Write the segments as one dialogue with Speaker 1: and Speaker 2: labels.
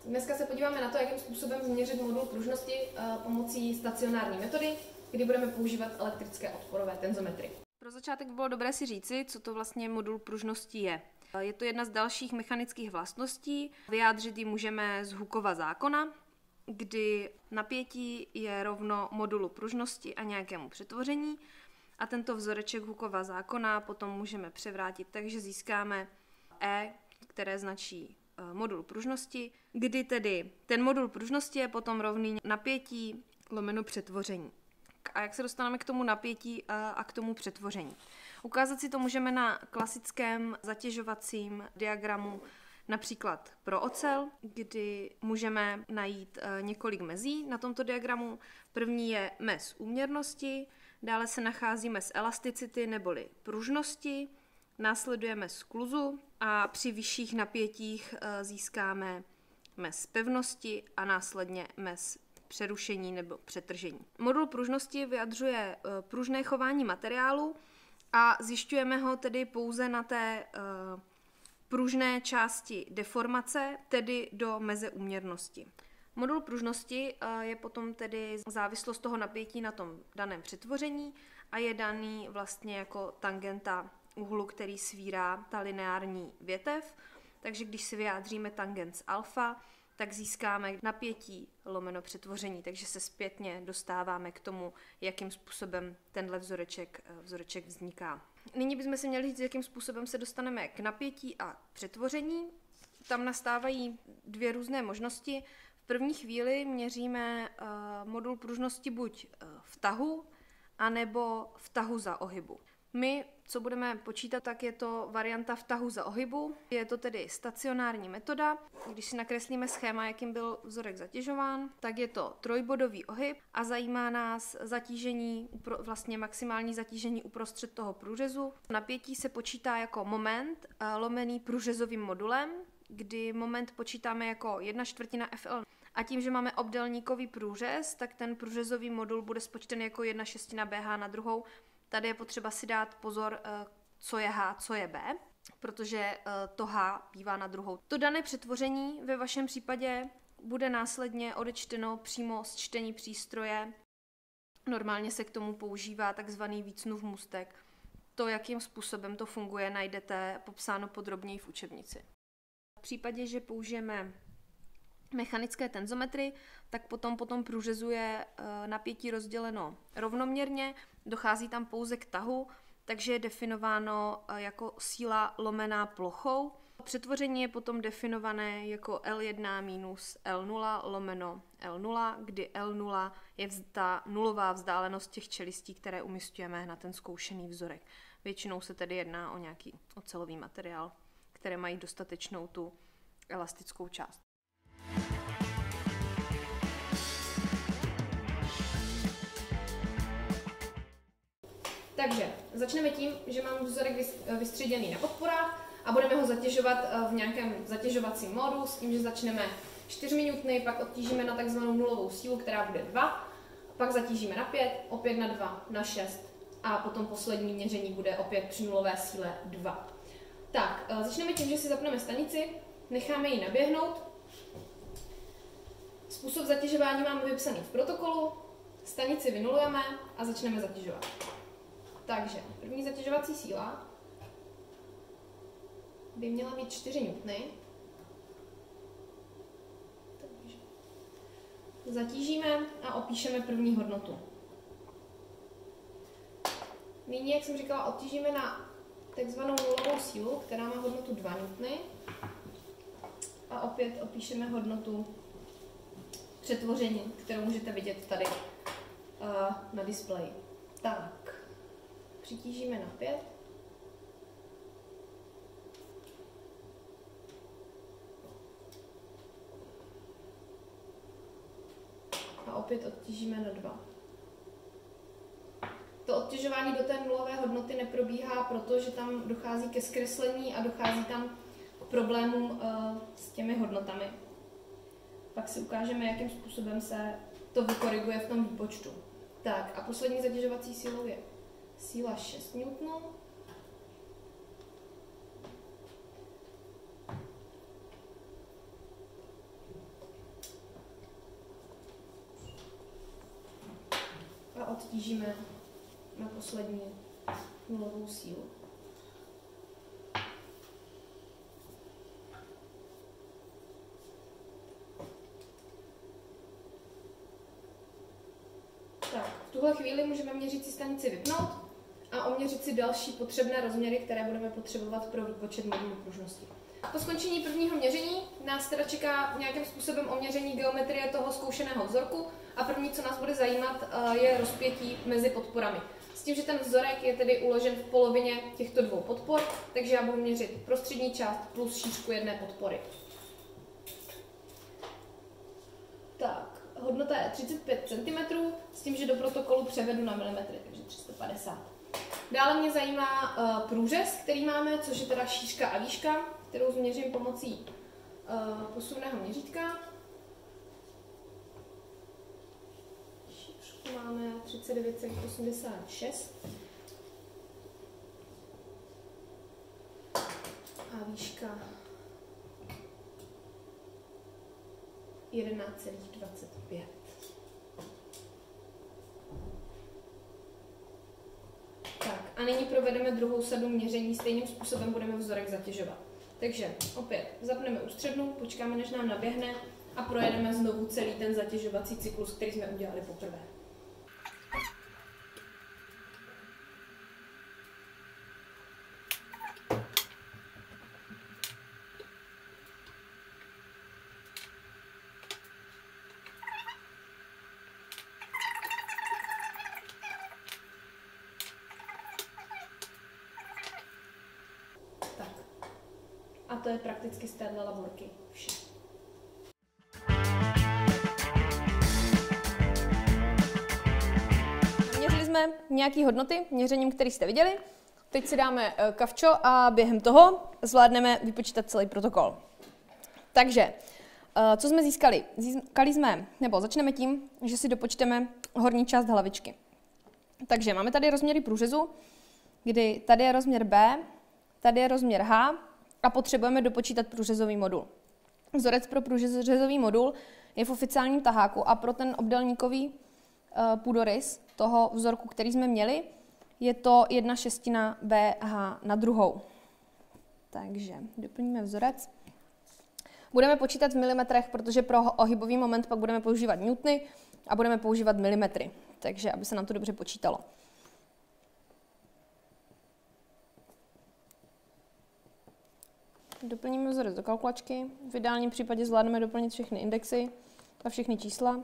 Speaker 1: Dneska se podíváme na to, jakým způsobem změřit modul pružnosti pomocí stacionární metody, kdy budeme používat elektrické odporové tenzometry.
Speaker 2: Pro začátek by bylo dobré si říci, co to vlastně modul pružnosti je. Je to jedna z dalších mechanických vlastností. Vyjádřit ji můžeme z Hookova zákona, kdy napětí je rovno modulu pružnosti a nějakému přetvoření. A tento vzoreček Hookova zákona potom můžeme převrátit tak, že získáme E, které značí modul pružnosti, kdy tedy ten modul pružnosti je potom rovný napětí lomeno přetvoření. A jak se dostaneme k tomu napětí a k tomu přetvoření? Ukázat si to můžeme na klasickém zatěžovacím diagramu, například pro ocel, kdy můžeme najít několik mezí na tomto diagramu. První je mez úměrnosti, dále se nachází mez elasticity neboli pružnosti, následuje mez skluzu a při vyšších napětích získáme mez pevnosti a následně mez přerušení nebo přetržení. Modul pružnosti vyjadřuje pružné chování materiálu a zjišťujeme ho tedy pouze na té pružné části deformace, tedy do meze úměrnosti. Modul pružnosti je potom tedy závislost toho napětí na tom daném přetvoření a je daný vlastně jako tangenta úhlu, který svírá ta lineární větev. Takže když si vyjádříme tangens alfa, tak získáme napětí lomeno přetvoření, takže se zpětně dostáváme k tomu, jakým způsobem tenhle vzoreček vzniká. Nyní bychom si měli říct, jakým způsobem se dostaneme k napětí a přetvoření. Tam nastávají dvě různé možnosti. V první chvíli měříme modul pružnosti buď v tahu, anebo v tahu za ohybu. My, co budeme počítat, tak je to varianta v tahu za ohybu. Je to tedy stacionární metoda. Když si nakreslíme schéma, jakým byl vzorek zatěžován, tak je to trojbodový ohyb a zajímá nás zatížení, vlastně maximální zatížení uprostřed toho průřezu. Napětí se počítá jako moment lomený průřezovým modulem, kdy moment počítáme jako 1/4 FL. A tím, že máme obdélníkový průřez, tak ten průřezový modul bude spočítan jako 1/6 BH na druhou. Tady je potřeba si dát pozor, co je H, co je B, protože to H bývá na druhou. To dané přetvoření ve vašem případě bude následně odečteno přímo z čtení přístroje. Normálně se k tomu používá takzvaný Vícnův můstek. To, jakým způsobem to funguje, najdete popsáno podrobněji v učebnici. V případě, že použijeme mechanické tenzometry, tak potom průřezu je napětí rozděleno rovnoměrně, dochází tam pouze k tahu, takže je definováno jako síla lomená plochou. Přetvoření je potom definované jako L1 minus L0 lomeno L0, kdy L0 je ta nulová vzdálenost těch čelistí, které umísťujeme na ten zkoušený vzorek. Většinou se tedy jedná o nějaký ocelový materiál, které mají dostatečnou tu elastickou část.
Speaker 1: Takže začneme tím, že mám vzorek vystříděný na podporách a budeme ho zatěžovat v nějakém zatěžovacím módu s tím, že začneme 4 N, pak odtížíme na takzvanou nulovou sílu, která bude 2, pak zatížíme na 5, opět na 2, na 6 a potom poslední měření bude opět při nulové síle 2. Tak, začneme tím, že si zapneme stanici, necháme ji naběhnout. Způsob zatěžování máme vypsaný v protokolu, stanici vynulujeme a začneme zatěžovat. Takže první zatěžovací síla by měla být 4 N. Takže zatížíme a opíšeme první hodnotu. Nyní, jak jsem říkala, odtížíme na takzvanou nulovou sílu, která má hodnotu 2 N. A opět opíšeme hodnotu přetvoření, kterou můžete vidět tady na displeji. Tak, přitížíme na 5. A opět odtížíme na 2. To odtěžování do té nulové hodnoty neprobíhá, protože tam dochází ke zkreslení a dochází tam k problémům s těmi hodnotami. Pak si ukážeme, jakým způsobem se to vykoriguje v tom výpočtu. Tak a poslední zatěžovací sílou je síla 6 N. odtížíme na poslední nulovou sílu. Tak, v tuhle chvíli můžeme měřící stanici vypnout a oměřit si další potřebné rozměry, které budeme potřebovat pro výpočet modulu pružnosti. Po skončení prvního měření nás teda čeká nějakým způsobem oměření geometrie toho zkoušeného vzorku a první, co nás bude zajímat, je rozpětí mezi podporami. S tím, že ten vzorek je tedy uložen v polovině těchto dvou podpor, takže já budu měřit prostřední část plus šířku jedné podpory. Tak, hodnota je 35 cm, s tím, že do protokolu převedu na milimetry, takže 350. Dále mě zajímá průřez, který máme, což je teda šířka a výška, kterou změřím pomocí posuvného měřítka. Šířku máme 39,86 a výška 11,25. Tak a nyní provedeme druhou sadu měření, stejným způsobem budeme vzorek zatěžovat. Takže opět zapneme ústřednu, počkáme, než nám naběhne a projedeme znovu celý ten zatěžovací cyklus, který jsme udělali poprvé. A to je prakticky z téhle laborky vše. Měřili jsme nějaké hodnoty měřením, které jste viděli. Teď si dáme kavčo a během toho zvládneme vypočítat celý protokol. Takže, co jsme získali? Začneme tím, že si dopočteme horní část hlavičky. Takže máme tady rozměry průřezu, kdy tady je rozměr B, tady je rozměr H, a potřebujeme dopočítat průřezový modul. Vzorec pro průřezový modul je v oficiálním taháku a pro ten obdélníkový půdorys toho vzorku, který jsme měli, je to 1/6 BH na druhou. Takže doplníme vzorec. Budeme počítat v milimetrech, protože pro ohybový moment pak budeme používat newtony a budeme používat milimetry. Takže aby se nám to dobře počítalo. Doplníme vzorec do kalkulačky. V ideálním případě zvládneme doplnit všechny indexy a všechny čísla.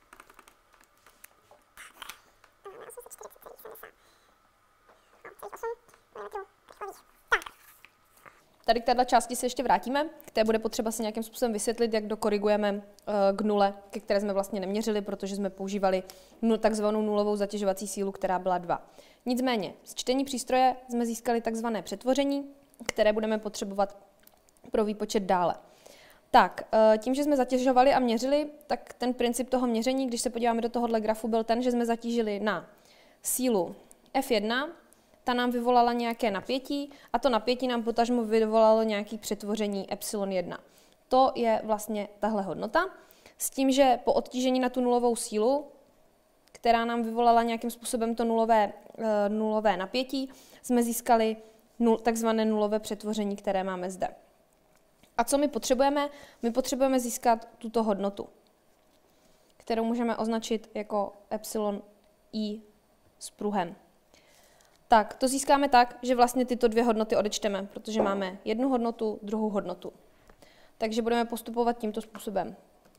Speaker 1: Tady k této části se ještě vrátíme, které bude potřeba si nějakým způsobem vysvětlit, jak dokorigujeme k nule, ke které jsme vlastně neměřili, protože jsme používali takzvanou nulovou zatěžovací sílu, která byla 2. Nicméně, z čtení přístroje jsme získali takzvané přetvoření, které budeme potřebovat pro výpočet dále. Tak, tím, že jsme zatěžovali a měřili, tak ten princip toho měření, když se podíváme do tohohle grafu, byl ten, že jsme zatížili na sílu F1, ta nám vyvolala nějaké napětí a to napětí nám potažmo vyvolalo nějaké přetvoření ε1. To je vlastně tahle hodnota, s tím, že po odtížení na tu nulovou sílu, která nám vyvolala nějakým způsobem to nulové napětí, jsme získali takzvané nulové přetvoření, které máme zde. A co my potřebujeme? My potřebujeme získat tuto hodnotu, kterou můžeme označit jako εi s pruhem. Tak, to získáme tak, že vlastně tyto dvě hodnoty odečteme, protože máme jednu hodnotu, druhou hodnotu. Takže budeme postupovat tímto způsobem.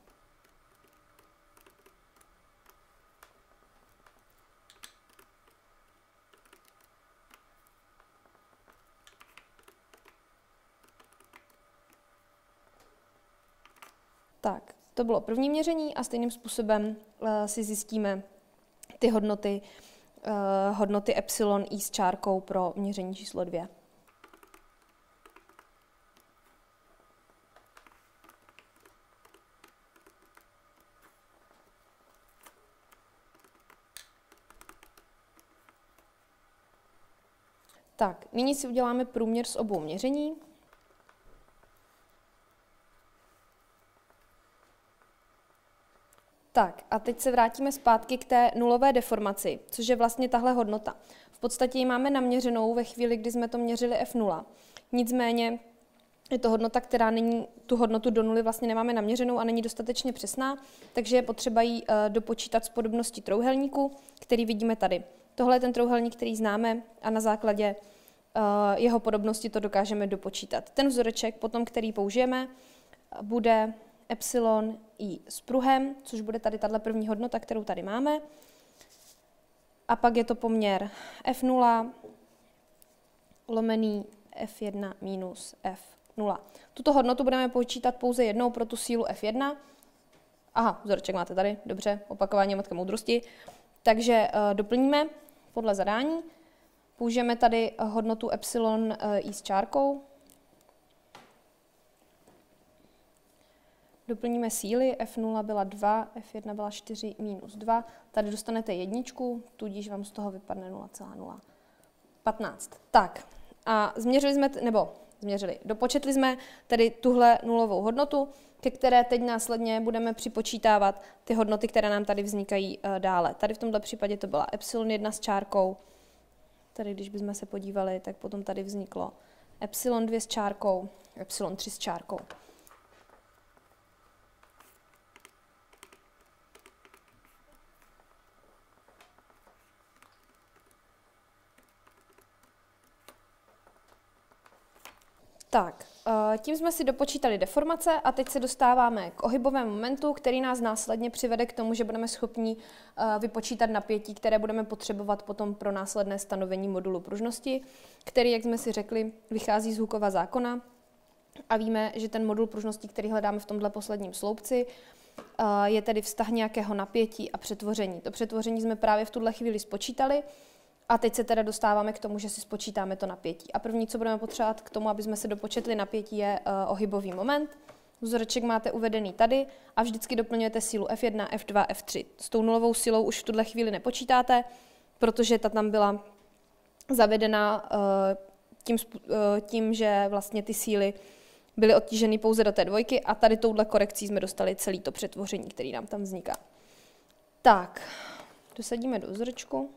Speaker 1: Tak, to bylo první měření a stejným způsobem si zjistíme ty hodnoty εi s čárkou pro měření číslo 2. Tak, nyní si uděláme průměr z obou měření.
Speaker 2: Tak a teď se vrátíme zpátky k té nulové deformaci, což je vlastně tahle hodnota. V podstatě ji máme naměřenou ve chvíli, kdy jsme to měřili F0. Nicméně je to hodnota, která není, tu hodnotu do nuly vlastně nemáme naměřenou a není dostatečně přesná, takže je potřeba ji dopočítat z podobnosti trouhelníku, který vidíme tady. Tohle je ten trouhelník, který známe a na základě jeho podobnosti to dokážeme dopočítat. Ten vzoreček potom, který použijeme, bude epsilon i s pruhem, což bude tady tahle první hodnota, kterou tady máme. A pak je to poměr F0 lomený F1 minus F0. Tuto hodnotu budeme počítat pouze jednou pro tu sílu F1. Aha, vzoreček máte tady, dobře, opakování je matka moudrosti. Takže doplníme podle zadání. Použijeme tady hodnotu epsilon i s čárkou. Doplníme síly, F0 byla 2, F1 byla 4 minus 2. Tady dostanete jedničku, tudíž vám z toho vypadne 0,015. Tak a dopočetli jsme tedy tuhle nulovou hodnotu, ke které teď následně budeme připočítávat ty hodnoty, které nám tady vznikají dále. Tady v tomto případě to byla epsilon 1 s čárkou. Tady, když bychom se podívali, tak potom tady vzniklo epsilon 2 s čárkou, epsilon 3 s čárkou. Tak, tím jsme si dopočítali deformace a teď se dostáváme k ohybovému momentu, který nás následně přivede k tomu, že budeme schopni vypočítat napětí, které budeme potřebovat potom pro následné stanovení modulu pružnosti, který, jak jsme si řekli, vychází z Hookova zákona a víme, že ten modul pružnosti, který hledáme v tomhle posledním sloupci, je tedy vztah nějakého napětí a přetvoření. To přetvoření jsme právě v tuhle chvíli spočítali. A teď se teda dostáváme k tomu, že si spočítáme to napětí. A první, co budeme potřebovat k tomu, aby jsme se dopočetli napětí, je ohybový moment. Vzoreček máte uvedený tady a vždycky doplňujete sílu F1, F2, F3. S tou nulovou silou už v tuhle chvíli nepočítáte, protože ta tam byla zavedena tím, že vlastně ty síly byly odtíženy pouze do té dvojky a tady touhle korekcí jsme dostali celé to přetvoření, který nám tam vzniká. Tak, dosadíme do vzorečku.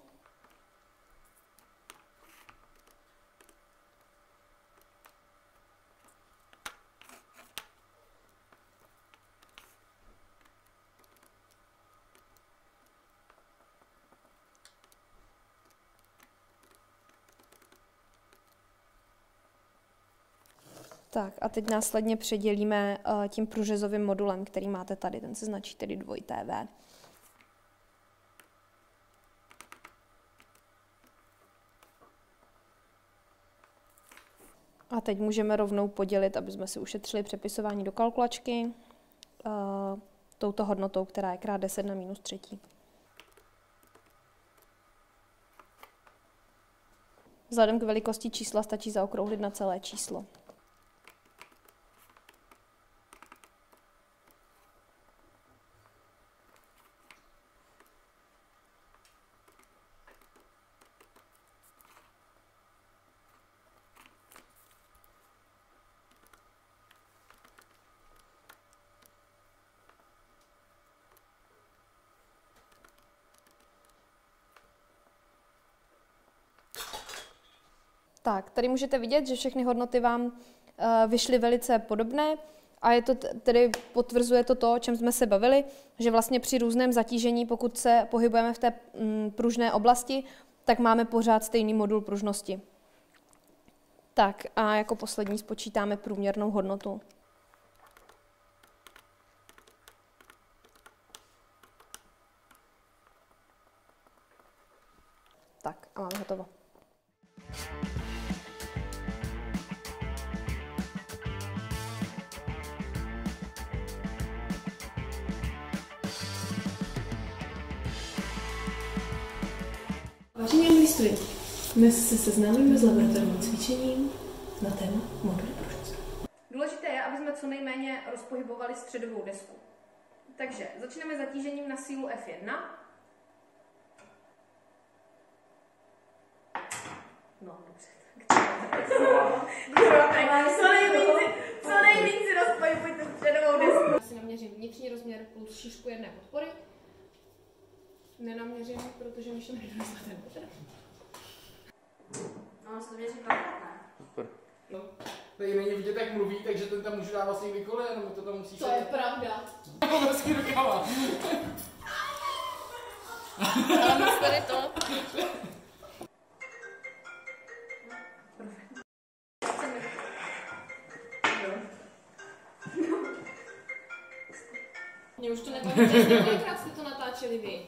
Speaker 2: Tak a teď následně předělíme tím průřezovým modulem, který máte tady, ten se značí tedy 2TV. A teď můžeme rovnou podělit, aby jsme si ušetřili přepisování do kalkulačky, touto hodnotou, která je krát 10 na minus 3. Vzhledem k velikosti čísla stačí zaokrouhlit na celé číslo. Tak, tady můžete vidět, že všechny hodnoty vám vyšly velice podobné a je to tedy potvrzuje to, o čem jsme se bavili, že vlastně při různém zatížení, pokud se pohybujeme v té pružné oblasti, tak máme pořád stejný modul pružnosti. Tak a jako poslední spočítáme průměrnou hodnotu. Tak a máme hotovo.
Speaker 1: Vážení milí studenti, dnes se seznámíme s laboratorním cvičením na téma moduly pružnosti. Důležité je, aby jsme co nejméně rozpohybovali středovou desku. Takže začneme zatížením na sílu F1. No, dobře. Co nejvíc si rozpojujte středovou desku. Si naměřím vnitřní rozměr plus šířku jedné podpory. Nenaměřím, protože mi šel nedonesla ten metr.
Speaker 2: No, se to měří dvakrát, ne?
Speaker 3: Super. No, tady není vidět, jak mluví, takže ten tam může dát vlastně kdykoliv, jenom to tam musí...
Speaker 1: To je pravda.
Speaker 3: Obrovský rukama.
Speaker 2: Ale moc tady to.
Speaker 1: Mě už to nepamatuje, kolikrát jste to natáčeli vy.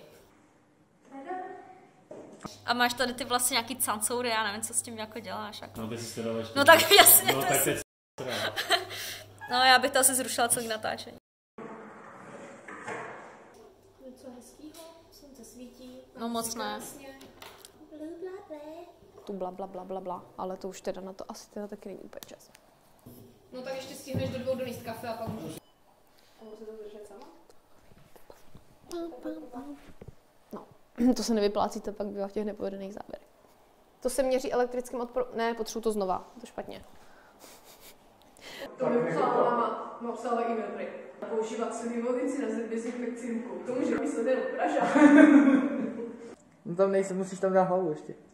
Speaker 4: A máš tady ty vlastně nějaký cancoury, já nevím, co s tím jako děláš. Jako.
Speaker 5: No, ty si to dala ještě.
Speaker 4: No tak jasně.
Speaker 5: No, tak teď
Speaker 4: No, já bych to asi zrušila celý natáčení.
Speaker 1: Něco hezkýho, slunce svítí.
Speaker 4: No moc ne.
Speaker 1: Krásně.
Speaker 2: Tu bla, bla, bla, bla, bla, ale to už teda na to asi teda taky není úplně čas.
Speaker 1: No tak ještě stihneš do 2 donést kafe a pak můžeš.
Speaker 2: No, to se nevyplácí, to pak bývá v těch nepovedených závěrech. To se měří elektrickým odporu... Ne, potřebuji to znova, to špatně.
Speaker 1: To mi psala máma, napsala e-mail prý. Používat silný vodnici na dezinfekci rukou. To může myslet jenom Pražák.
Speaker 3: No tam nejsem, musíš tam dát hlavu ještě.